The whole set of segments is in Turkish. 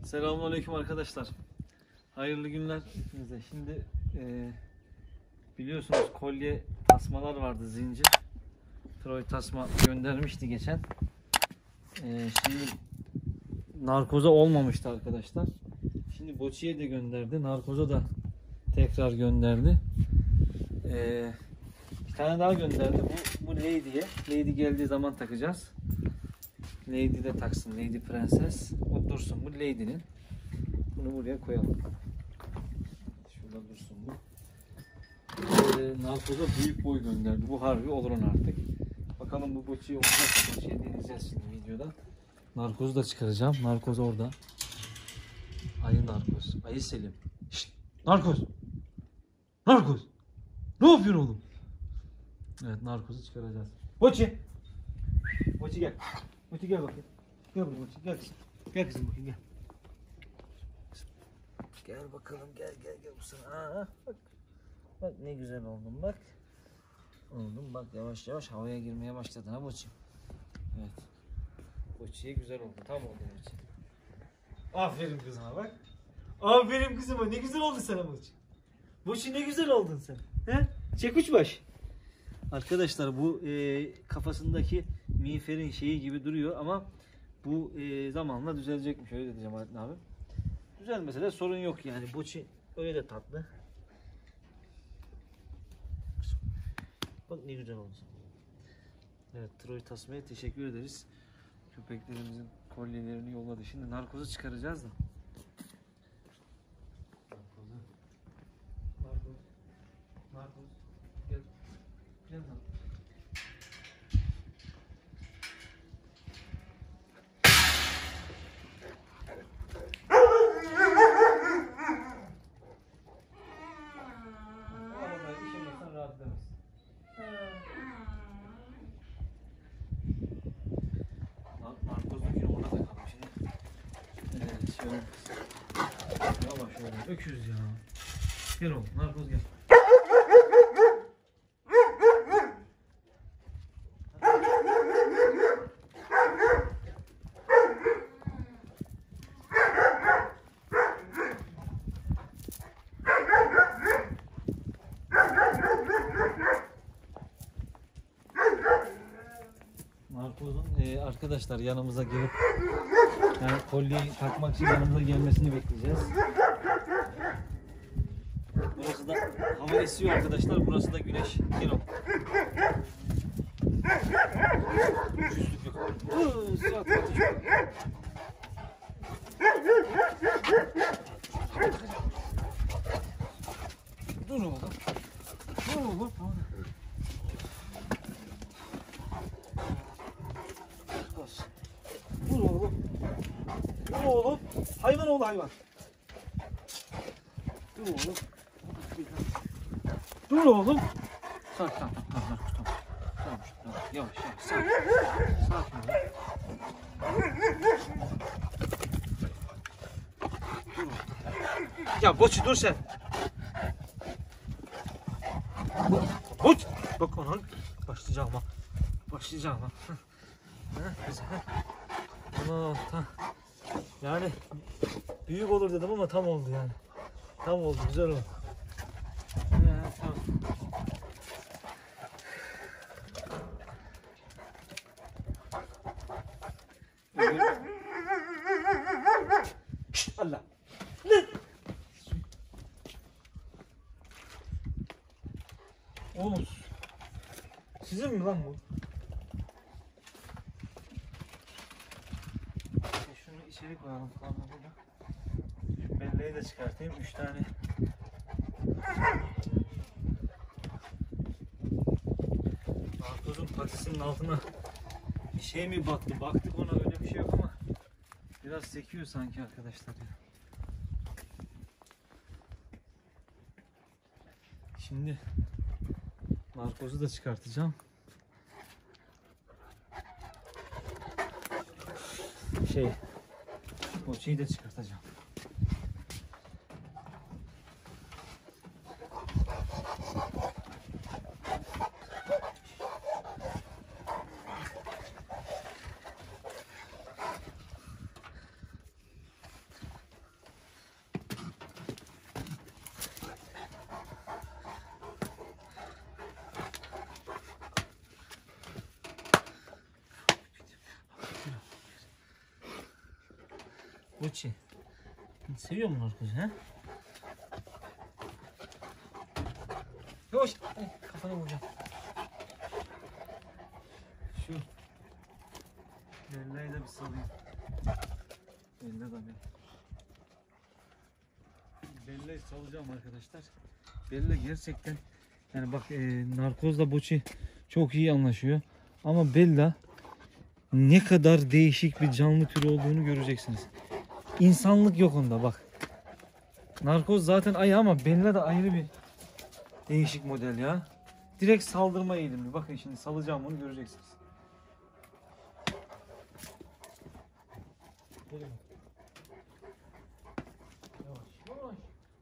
Selamünaleyküm arkadaşlar. Hayırlı günler hepinize. Şimdi biliyorsunuz kolye tasmalar vardı, zincir. Troy tasma göndermişti geçen. Şimdi narkoza olmamıştı arkadaşlar. Şimdi Boçi'ye de gönderdi. Narkoza da tekrar gönderdi. Bir tane daha gönderdi. Bu Lady'ye. Lady geldiği zaman takacağız. Lady de taksın. Lady Prenses. Bu dursun. Bu Lady'nin. Bunu buraya koyalım. Şurada dursun bu. Narkoza büyük boy gönderdi. Bu harbi olur on artık. Bakalım bu Boçi'ye olacak. Boçi'ye deneyeceğiz şimdi videoda. Narkozu da çıkaracağım. Narkoz orada. Ayı narkoz. Ayı Selim. Şşt! Narkoz! Narkoz! Ne yapıyorsun oğlum? Evet, narkozu çıkaracağız. Boçi! Boçi gel. Boçi gel bakayım. Gel buraya Boçi. Gel kızım. Gel kızım bakayım gel. Gel bakalım gel bu sana. Bak. Bak ne güzel oldun bak. Oldum bak, yavaş yavaş havaya girmeye başladın ha Boçi. Evet. Boçi'ye güzel oldu. Tam oldu Boçi. Aferin kızıma bak. Aferin kızıma, ne güzel oldu sana Boçi. Boçi ne güzel oldun sen. He? Çek uç baş. Arkadaşlar bu kafasındaki miğferin şeyi gibi duruyor ama bu zamanla düzelecekmiş, öyle diyeceğim Alaaddin abi. Düzelmese de sorun yok yani. Boçi öyle de tatlı. Bak ne güzel oldu. Evet, Troy tasmaya teşekkür ederiz. Köpeklerimizin kolyelerini yolladı. Şimdi narkozu çıkaracağız da. Narkoz. Gel. Gel lan. Narkozdakini ona takalım şimdi. Evet, şöyle. Yavaş yavaş. Öküz ya. Gel oğlum, narkoz gel. Narkozun arkadaşlar yanımıza gelip yani kolyeyi takmak için yanımıza gelmesini bekleyeceğiz. Burası da hava esiyor arkadaşlar. Burası da güneş. Gel o. Küslük yok. Sıcak çok. Dur oğlum. Dur oğlum. Dur oğlum. Dur oğlum. Hayvan oğlu hayvan. Dur oğlum. Dur oğlum. Sakin tamam. Tamam. Yavaş sakin. Sakin ol. Dur. Ya Boçi dur sen. Boç. Bak ona başlayacağım ha. Ana tam. Yani büyük olur dedim ama tam oldu yani. Tam oldu, güzel oldu. Tamam. Allah. Ne? Oğlum. Sizin mi lan bu? Şunu içeri koyalım falan burada. Şu belleği de çıkartayım. 3 tane. Narkozun patisinin altına bir şey mi battı? Baktık ona, öyle bir şey yok ama biraz sekiyor sanki arkadaşlar. Şimdi narkozu da çıkartacağım. Boçi'yi de çıkartacağım. Boçi. Seviyor mu narkozu ha? Yavaş. Ay, kafana vuracağım. Şu Bella'yı da bir salayım. Bella da Bella'yı salacağım arkadaşlar. Bella gerçekten yani bak narkozla Boçi çok iyi anlaşıyor. Ama Bella ne kadar değişik bir canlı türü olduğunu göreceksiniz. İnsanlık yok onda bak. Narkoz zaten ayı ama Bella da ayrı bir değişik model ya. Direkt saldırma eğilimli. Bakın şimdi salacağım onu göreceksiniz. Gelin. Yavaş yavaş.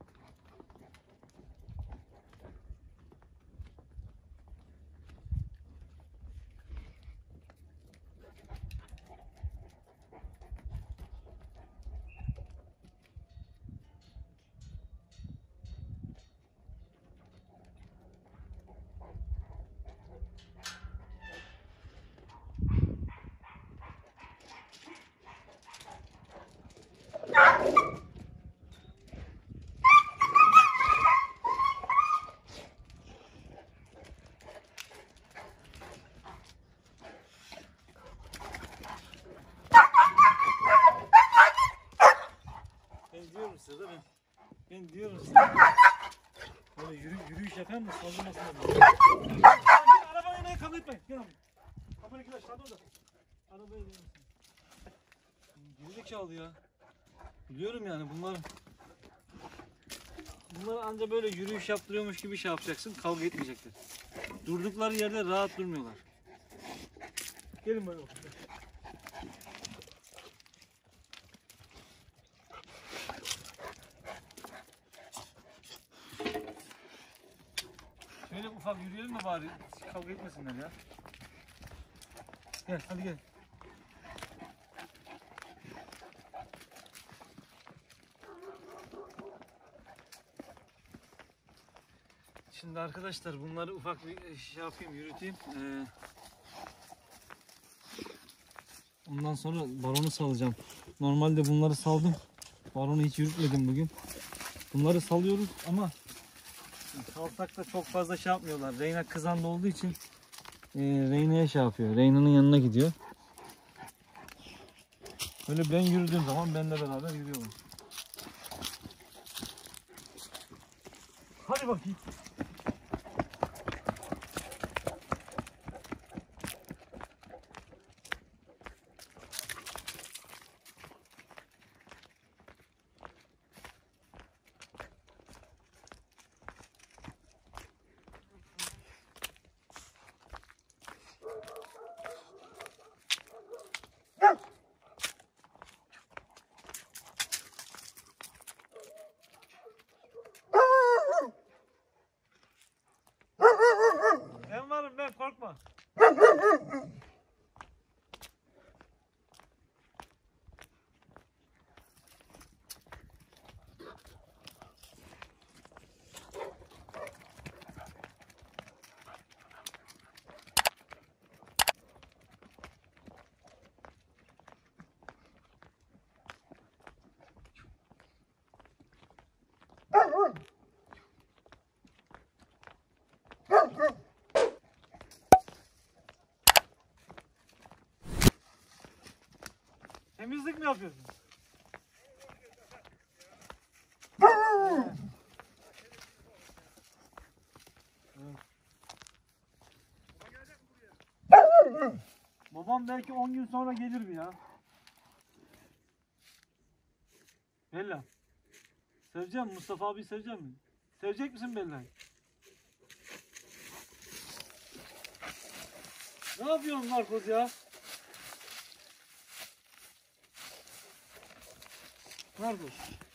Size de ben diyorum size. Böyle yürüyüş yapan da saldırmasın. Arabayı ne kabul etmeyin. Gel abi. Kapıyı kilaç hadi orada. Arabaya gelmesin. Gerizekalı ya. Biliyorum yani bunlar anca böyle yürüyüş yaptırıyormuş gibi şey yapacaksın. Kavga etmeyecekler. Durdukları yerde rahat durmuyorlar. Gelin böyle bakın. Şöyle ufak yürüyelim de bari kavga etmesinler ya. Gel hadi gel. Şimdi arkadaşlar bunları ufak bir şey yapayım, yürüteyim. Ondan sonra baronu salacağım. Normalde bunları saldım. Baronu hiç yürütmedim bugün. Bunları salıyoruz ama salsak da çok fazla şey yapmıyorlar. Reyna kızanda olduğu için Reyna'ya şey yapıyor. Reyna'nın yanına gidiyor. Böyle ben yürüdüğüm zaman benimle beraber yürüyorlar. Hadi bakayım. Ben varım ben korkma. Temizlik mi yapıyorsun? Babam belki 10 gün sonra gelir bir ya. Bella. Seveceğim mi? Mustafa abi sevecek mi? Sevecek misin Bella'yı? Ne yapıyorsun narkoz ya? Narkoz.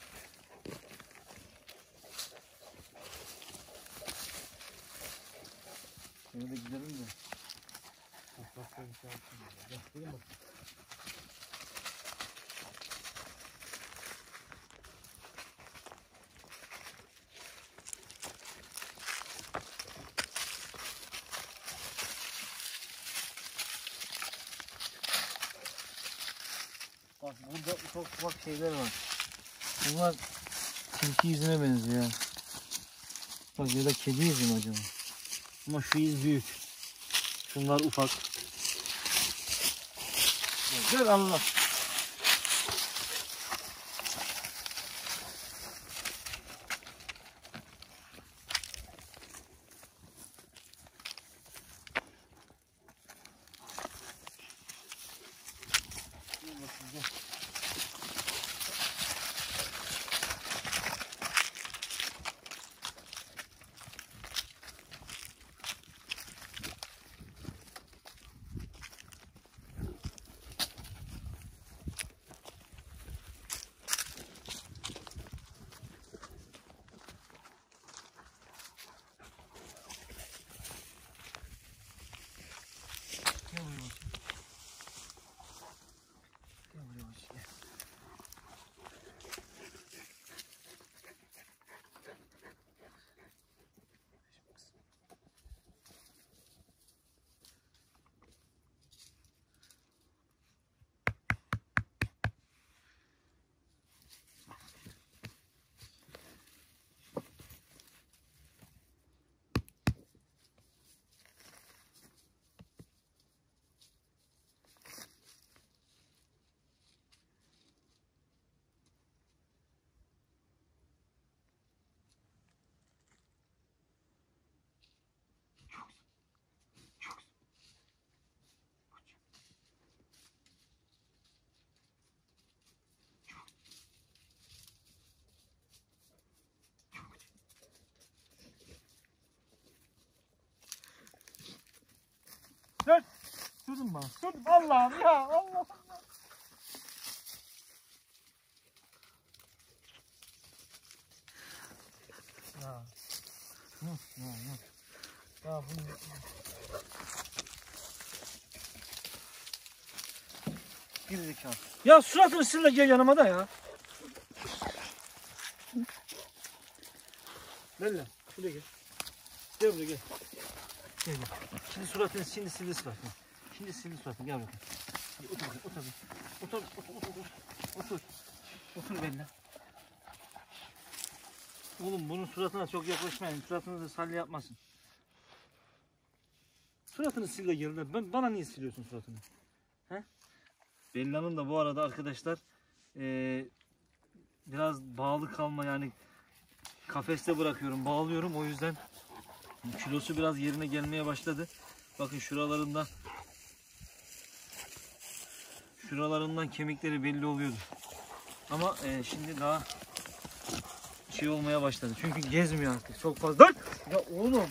Şöyle gidelim de. Toprakta bir şey yapsın. Gelin bak. Bak burada ufak ufak şeyler var. Bunlar tilki izine benziyor ya. Bak ya da kedi izi mi acaba? Ama şu iz büyük. Şunlar ufak. Gel Allah. Dur. Durdun bana. Dur. Allah'ım ya. Allah'ım. Ya. Ya bunu. Gerizekalı. Ya suratını sil gel yanıma da ya. Bella. Şuraya gel. Gel buraya gel. Gel gel. Şimdi suratını sildi suratını. Şimdi sildi suratını. Gel bakayım. Otur. Otur Bella. Oğlum bunun suratına çok yaklaşmayın. Suratını da salya yapmasın. Suratını sil de gel. Bana niye siliyorsun suratını? He? Bella'nın da bu arada arkadaşlar biraz bağlı kalma, yani kafeste bırakıyorum, bağlıyorum, o yüzden kilosu biraz yerine gelmeye başladı. Bakın şuralarından kemikleri belli oluyordu. Ama şimdi daha şey olmaya başladı. Çünkü gezmiyor artık çok fazla. Ya oğlum.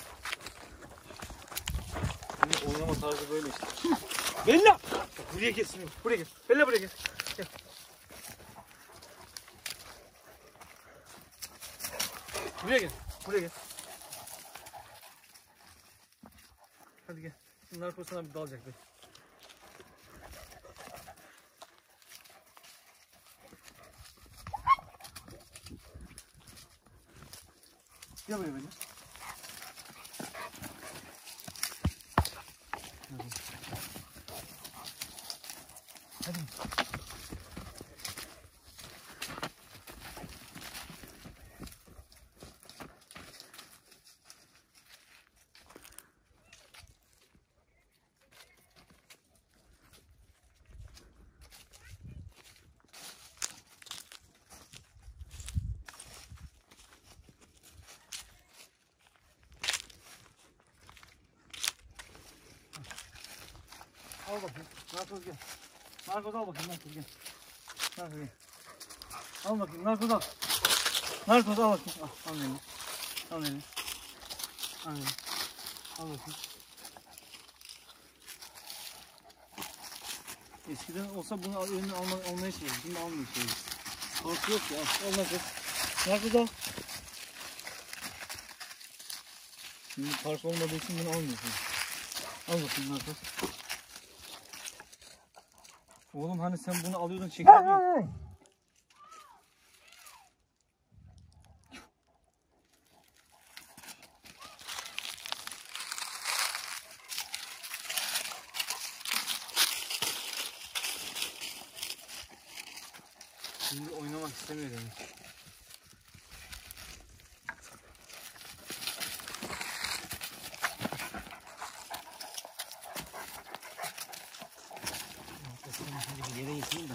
Senin oynama tarzı böyle işte. Bella! Buraya gel şimdi. Buraya gel. Bella buraya gel. Gel. Buraya gel. Buraya gel. Hadi gel. Şimdi narkozuna bir dalacak be. Gel buraya Bella. Hadi. Al bakayım. Narkoz gel. Narkoz al bakayım. Narkoz gel. Narkoz gel. Al bakayım. Narkoz al. Narkoz al bakayım. Al beni. Al beni. Al beni. Al bakayım. Eskiden olsa bunu önüne almaya çalışıyordum. Şimdi almıyor şeyi. Korku yok ya. Al narkoz. Narkoz al. Şimdi park olmadığı için bunu almıyorsun. Al bakayım narkoz. Oğlum hani sen bunu alıyordun çekiyordun. Şimdi oynamak istemiyor demek. Yere yıkayım da.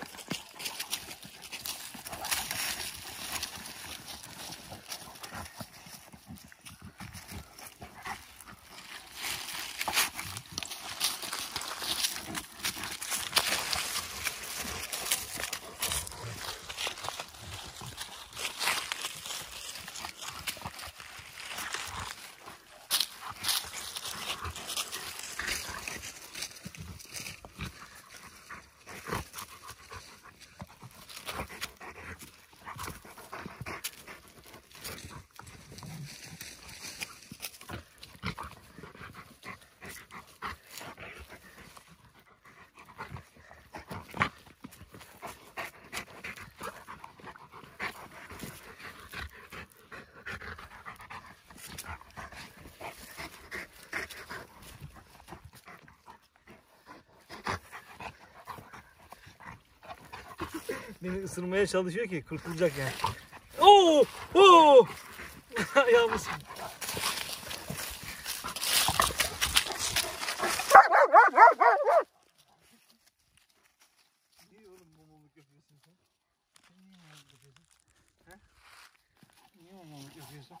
Beni ısırmaya çalışıyor ki kurtulacak yani. Oo! Oo! Ayağımız. Niye oğlum momoluk yapıyorsun sen? Niye momoluk yapıyorsun? He? Niye momoluk yapıyorsun?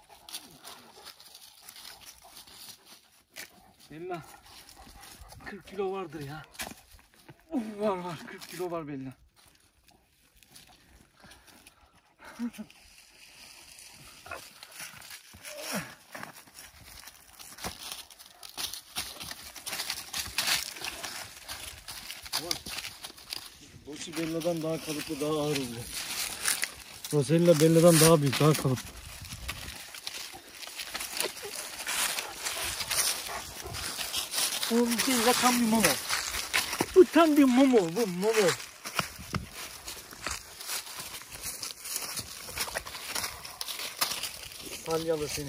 Bella 40 kilo vardır ya. Var 40 kilo var Bella. Boçi Bella'dan daha kalıplı, daha ağır oluyor. Rosella Bella'dan daha büyük, daha kalıplı. Oğlum Bella tam bir momo. Bu tam bir momo, bu momo. Salyalı seni.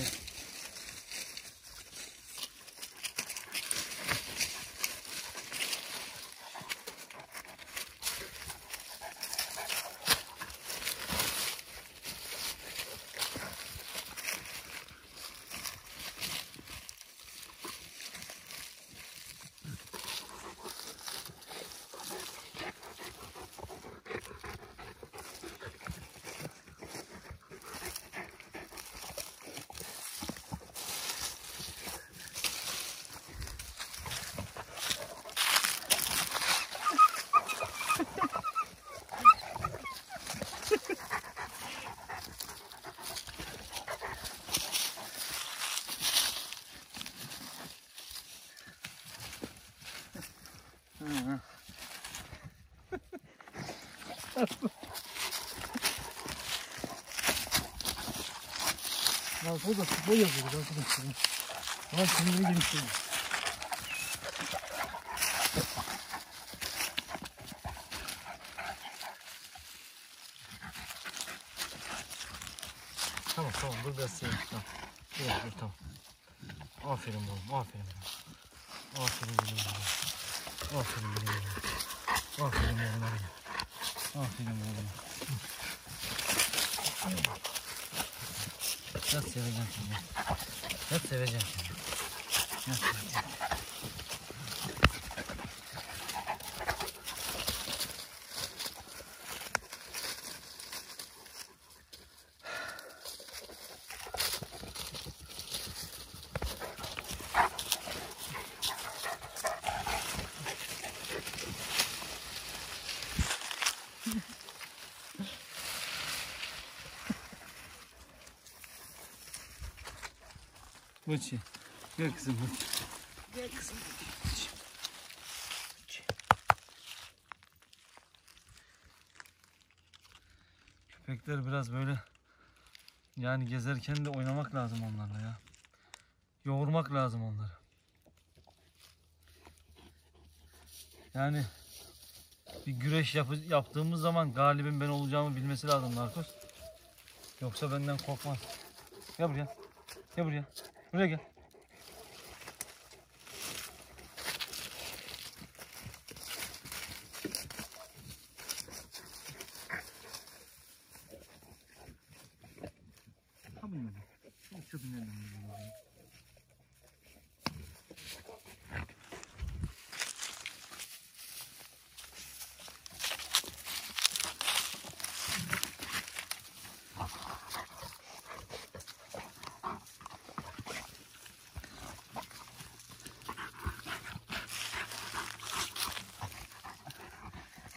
Ya bu da futbol yapıyoruz arkadaşlar. Ama kendini geliştiriyor. Tamam dur biraz seveyim. Tamam. Dur tamam. Aferin oğlum, aferin. Aferin benim oğlum. Aferin benim oğlum. Aferin oğlum. Aferin oğlum. Nasıl seveceğim seni? Nasıl seveceğim seni? Nasıl seveceğim? Boçi, gel kızım. Gel kızım. Köpekler biraz böyle yani gezerken de oynamak lazım onlarla ya. Yoğurmak lazım onları. Yani bir güreş yaptığımız zaman galibin ben olacağımı bilmesi lazım Narkos. Yoksa benden korkmaz. Gel buraya. Gel buraya. Buraya gel.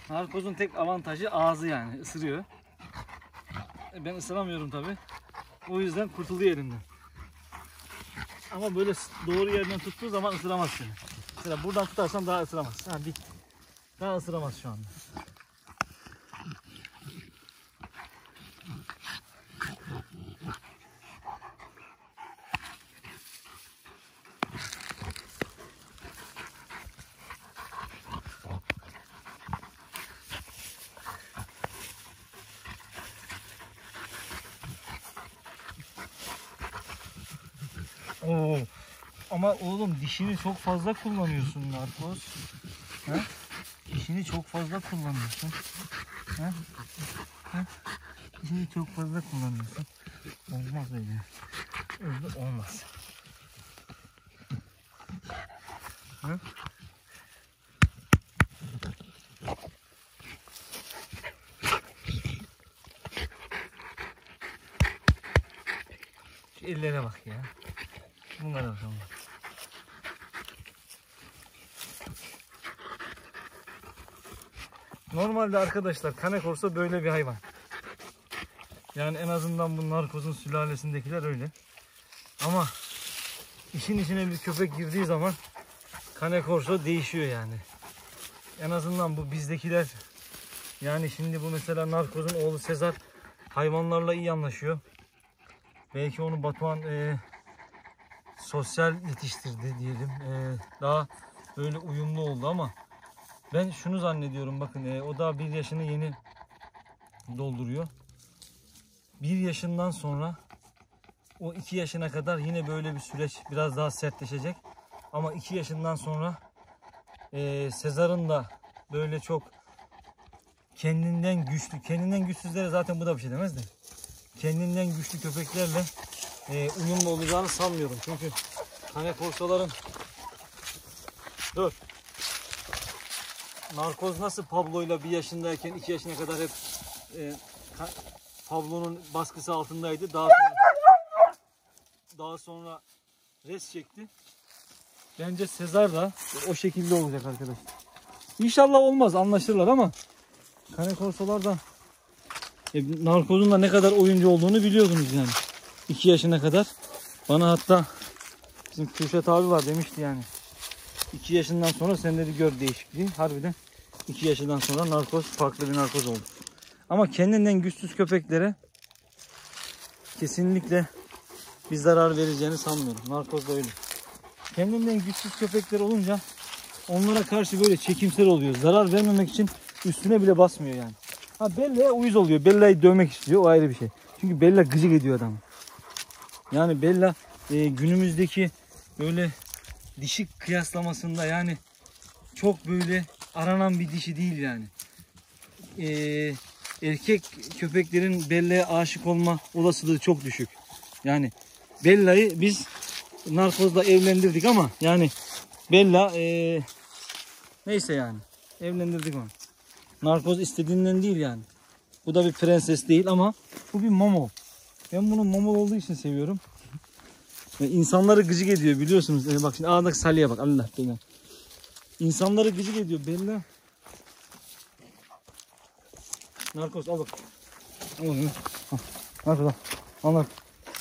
Narkozun tek avantajı ağzı, yani ısırıyor. Ben ısıramıyorum tabi. O yüzden kurtuluyor elimden. Ama böyle doğru yerden tuttuğu zaman ısıramaz seni. Mesela buradan tutarsan daha ısıramaz. Ha, bitti. Daha ısıramaz şu anda. Oo. Ama oğlum dişini çok fazla kullanıyorsun narkoz. Ha? Dişini çok fazla kullanıyorsun. Ha? Ha? Dişini çok fazla kullanıyorsun. Olmaz öyle. Öyle olmaz. Ha? Şu ellere bak ya. Bunlara bakalım. Normalde arkadaşlar Cane Corso böyle bir hayvan. Yani en azından bu narkozun sülalesindekiler öyle. Ama işin içine bir köpek girdiği zaman Cane Corso değişiyor yani. En azından bu bizdekiler, yani şimdi bu mesela narkozun oğlu Sezar hayvanlarla iyi anlaşıyor. Belki onu Batuhan sosyal yetiştirdi diyelim. Daha böyle uyumlu oldu ama ben şunu zannediyorum, bakın o daha 1 yaşını yeni dolduruyor. 1 yaşından sonra o 2 yaşına kadar yine böyle bir süreç biraz daha sertleşecek. Ama 2 yaşından sonra Sezar'ın da böyle çok kendinden güçlü, kendinden güçsüzlere zaten bu da bir şey demez de, kendinden güçlü köpeklerle uyumlu olacağını sanmıyorum. Çünkü Cane Corso'ların narkoz nasıl Pablo'yla 1 yaşındayken 2 yaşına kadar hep Pablo'nun baskısı altındaydı. Daha sonra res çekti. Bence Sezar da o şekilde olacak arkadaşlar. İnşallah olmaz, anlaşırlar ama Cane Corso'lar da narkozun da ne kadar oyuncu olduğunu biliyordunuz yani. 2 yaşına kadar. Bana hatta bizim Kürşat abi var, demişti yani. 2 yaşından sonra sen dedi gör değişikliği. Harbiden 2 yaşından sonra narkoz farklı bir narkoz oldu. Ama kendinden güçsüz köpeklere kesinlikle bir zarar vereceğini sanmıyorum. Narkoz da öyle. Kendinden güçsüz köpekler olunca onlara karşı böyle çekimsel oluyor. Zarar vermemek için üstüne bile basmıyor yani. Ha, Bella'ya uyuz oluyor. Bella'yı dövmek istiyor. O ayrı bir şey. Çünkü Bella gıcık ediyor adamı. Yani Bella günümüzdeki böyle dişi kıyaslamasında yani çok böyle aranan bir dişi değil yani. Erkek köpeklerin Bella'ya aşık olma olasılığı çok düşük. Yani Bella'yı biz narkozla evlendirdik ama yani Bella neyse yani evlendirdik onu. Narkoz istediğinden değil yani. Bu da bir prenses değil ama bu bir Momo. Ben bunu Momo olduğu için seviyorum. Ve insanları gıcık ediyor biliyorsunuz. Bak şimdi ağdaki Salih'e bak, Allah beni. İnsanları gıcık ediyor Bella. Narkoz al bak. Al onu. Narkoz al. Al narkoz.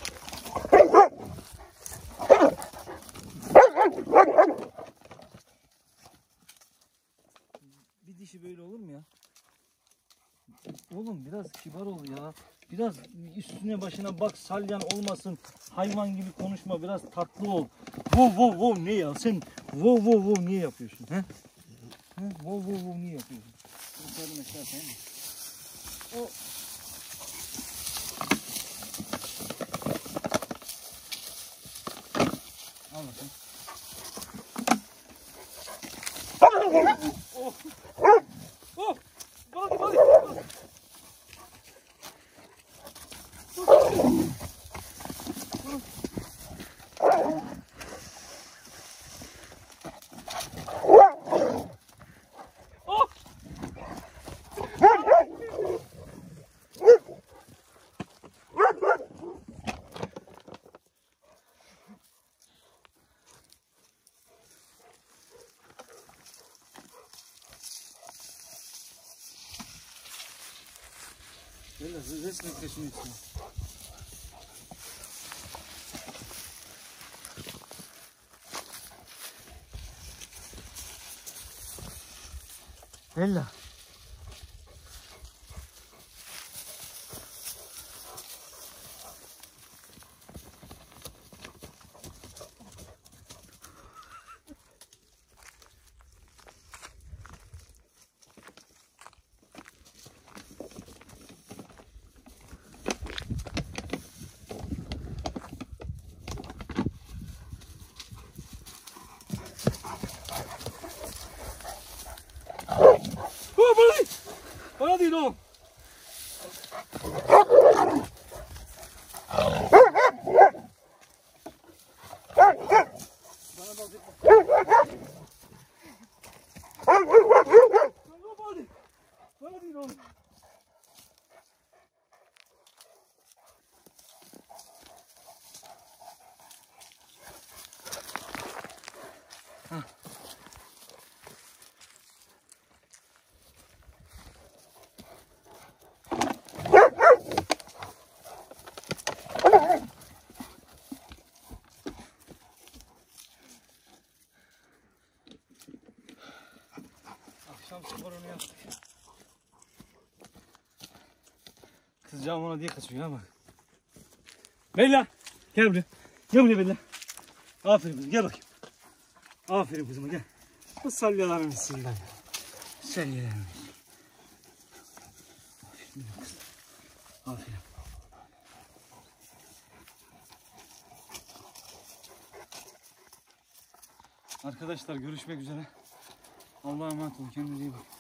Bir dişi böyle olur mu ya? Oğlum biraz kibar ol ya. Biraz üstüne başına bak, salyan olmasın. Hayvan gibi konuşma, biraz tatlı ol. Wow ne ya? Sen wow niye yapıyorsun? He? Wow niye yapıyorsun? Yukarıdan aşağı sen mi? O al bakayım. Balık. Bella resmen kaşınıyorsun. Bella. Bana değil oğlum. Bana değil oğlum. Akşam sporunu yaptık. Kızcağım ona diye kaçıyor ha bak. Bella gel buraya. Gel buraya Bella. Aferin kızım gel bakayım. Aferin kızıma gel. Bu salyaların üstünden. Salyaların. Aferin kızım. Aferin. Arkadaşlar görüşmek üzere. Allah'a emanet olun. Kendinize iyi bakın.